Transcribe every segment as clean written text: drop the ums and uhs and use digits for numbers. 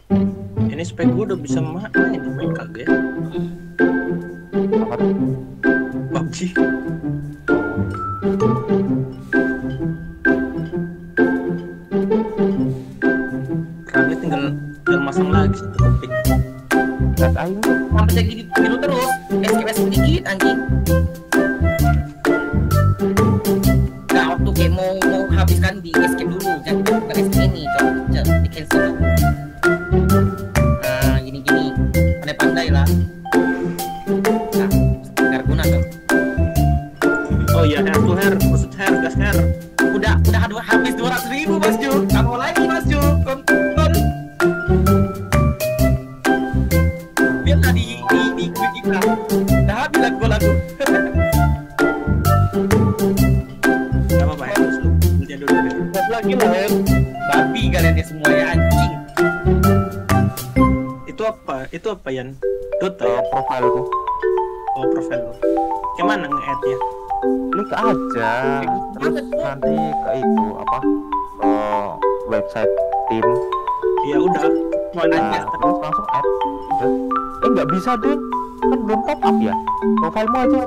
Ini spek gue udah bisa main kagak ya? Apa tuh? PUBG. Kami tinggal masang lagi satu topik. Gas aing tuh. Sampai kayak gitu terus. Escape sedikit anjing. Nah waktu kayak mau habiskan di escape dulu, jangan bukan escape ini, coba di cancel dulu. Nah gini pandai lah. Nah biar guna tuh. Oh iya, hair to hair, maksud hair, gas hair. Udah habis 200.000 Mas Ju. Kamu lagi Mas Ju. Konton. Biarlah di kita. Dah habis lagu. Gak apa-apa ya, terus lu beli dulu deh. Gas lagi lah ya. Babi kalian ya semua ya anjing. Itu apa Yan? Dota ya? Profilku. Oh, profil lu. Gimana nge-add-nya? Klik aja. Terus nanti ke itu apa? Website tim. Ya udah, mau Nah, aja. terus langsung add. Udah. Nggak bisa deh. Kan belum top up ya. Profilmu aja.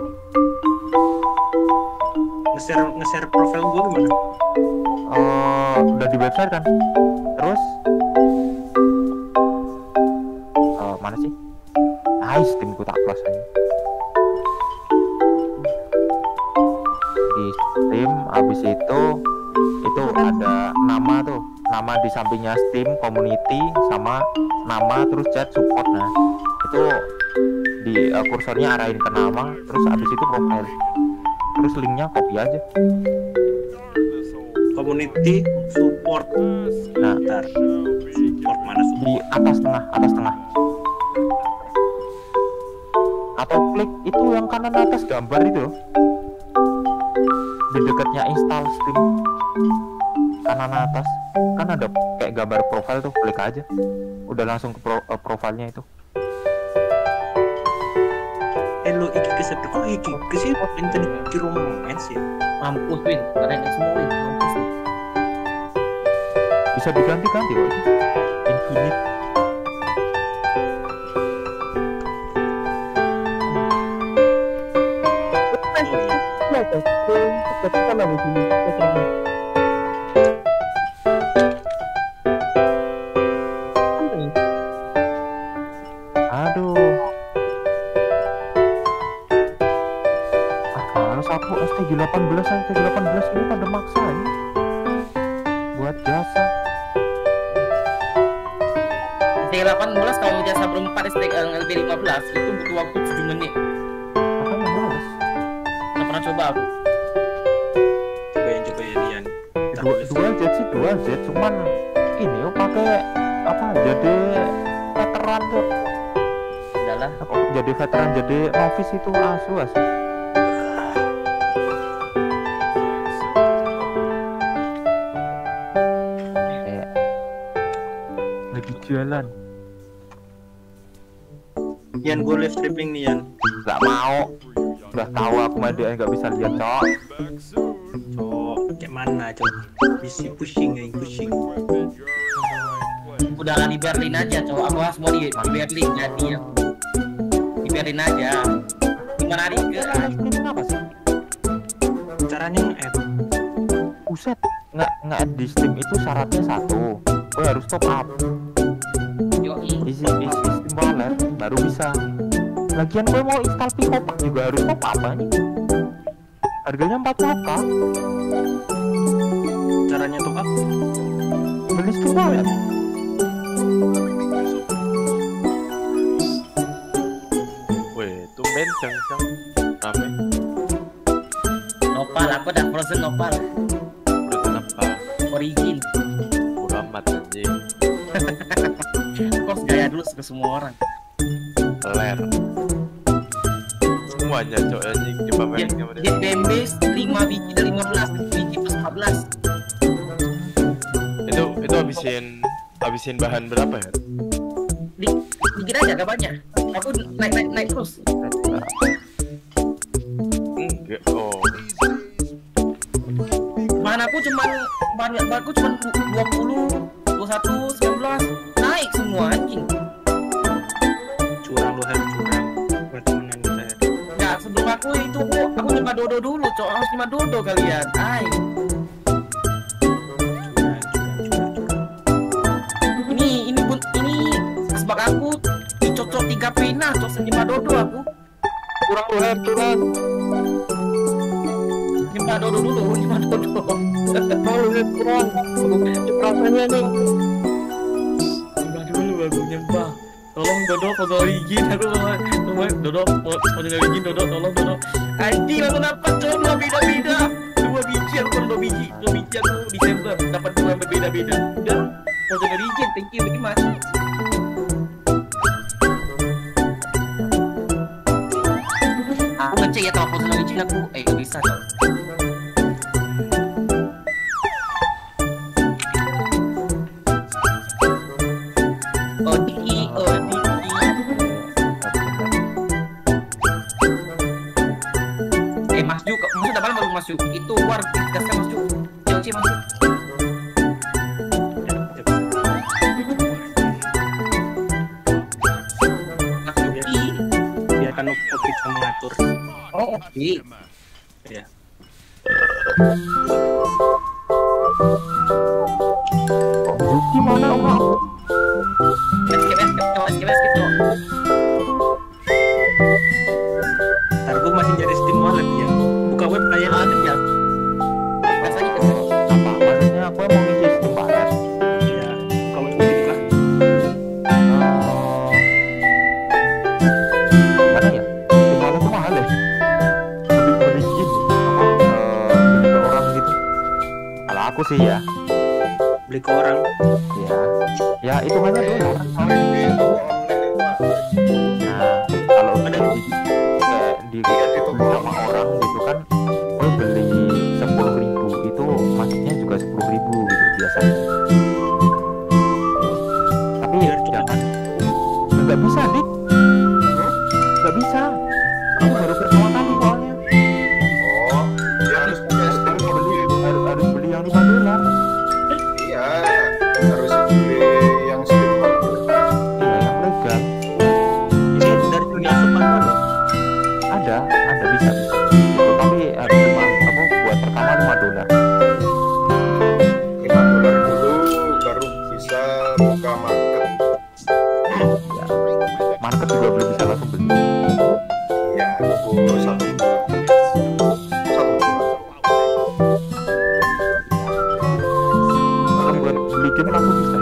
Nge-share profil gue gimana? Udah di website kan. Terus mana sih? Steamku tak close aja. Di Steam abis itu ada nama tuh, nama di sampingnya Steam community sama nama terus chat support. Nah itu di kursornya arahin ke nama, terus abis itu profile, terus linknya copy aja. Community support. Nah Bentar. Support mana support? di atas tengah atau klik itu yang kanan atas gambar itu loh, di dekatnya install Steam kanan atas kan ada kayak gambar profile tuh, klik aja udah langsung ke profilnya itu. Lu iki kesep. Oh iki kesep tadi di romance ya. Mampus Win, kalian semua Win, mampus Win. Bisa diganti-ganti kok itu infinite. Aduh, harus aku STG 18 ini pada maksa ini buat jasa. STG 18 kalau jasa berempat LB 15 itu butuh waktu 7 menit. Makanya males. Nggak pernah coba aku. Coba ya Dian. Dual jet cuman ini pakai apa, jadi veteran tuh. Udahlah. Jadi veteran, jadi novice itu asu. Lagi jualan. Yan, gue live streaming nih Yan. Gak mau. Udah tahu aku mah dia nggak bisa lihat cok. Kayak mana coba? Bisa pushing. Udahlah di Berlin aja cowok, aku harus mau di Berlin jadi ya. Di Berlin aja. Gimana hari ke? Ini kenapa sih? Caranya nge-add. Buset, nggak di Steam itu syaratnya satu, gue harus top up. Isi Steam wallet baru bisa. Lagian gue mau install Picopack juga harus top up aja. Harganya 40k. Caranya top up? Beli Steam wallet. Weh, tumben cang rame. Nopal, aku udah frozen nopal. Udah kenapa? Origin. Uramat anjing. Kos gaya dulu ke semua orang. Ler. Semuanya cok anjing dipamerin sama Di dia. BMB 5 biji dari 15 biji plus 14. Itu habisin bahan berapa ya? Dikit aja gak banyak. Aku naik terus. Enggak. Oh. Bahan aku cuman 20, 21, 19 naik semua. cok, harus 5 dodo kalian. Ay. Ini sebab aku dicocok 3 pena, cok 5 dodo aku. Kurang lu Hem, kurang. 5 dodo dulu, 5 dodo. Kalau Hem kurang. Rasanya nih. Nyembah dulu aku nyembah. Tolong Dodo potong izin aku Dodo potong izin Dodo tolong Dodo. Anjing aku dapat cok 2 beda-beda. 2 biji aku kan 2 biji aku Desember dapat 2 yang berbeda-beda. Udah potong izin, thank you very much. Aku ngecek ya kalau potong izin aku gak bisa cok. Masuk, masuk dapat baru masuk. Itu war gaskan masuk. COC masuk. Masuk I. Biarkan Opik bisa mengatur. Oh, oke. Ya. Yuki mana orang? Skip. Ntar gue masih nyari Steam Wallet ya. Buka web kayak Ya. Rasanya ke Apa? Maksudnya aku mau ngisi Steam Wallet. ya. Buka web dibuka. Mana ya? Steam Wallet tuh mahal deh. Lebih beli gitu. Beli ke orang gitu. Kalau aku sih ya. Beli ke orang. Ya hitungannya dolar. Nah, kalau Ada kayak di sama orang gitu kan, oh beli 10.000 itu masuknya juga 10.000 gitu biasanya. Tapi Biar cepet. jangan, nggak bisa dik, nggak bisa. Aku baru pertama kali soalnya. Oh, dia harus punya Steam Harus beli yang $5. Iya, harus beli yang Steam Iya yang legal. Ini dari sini asup apa loh? Ada bisa. Gitu, tapi harus cuma kamu buat pertama $5. $5 dulu, baru bisa buka market. Ya. Market juga belum bisa langsung beli. Ya, tunggu 1 bulan. 1 bulan. Kalau buat beli game langsung bisa.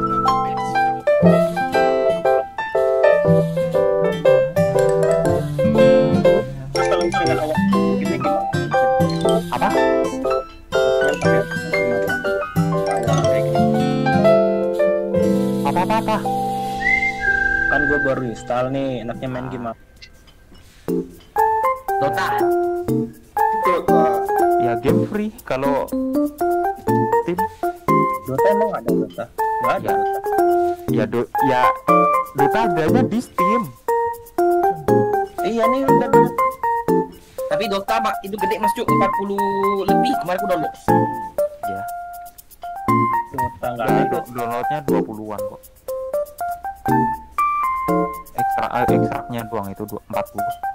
Terus kalau misalnya awak gini gimana? Apa? Yang pakai awal kayak gini. Apa? Kan gue baru install nih, enaknya main game apa? Dota. Dota. Ya game free kalau Steam. Dota emang ada Dota? Nggak ada. Ya. Ya Dota adanya di Steam. Iya nih udah bener. Tapi Dota itu gede Mas Cuk 40 lebih kemarin aku download. Ya. Dota nggak Jadi ada. downloadnya 20-an kok. Ekstraknya doang itu 40.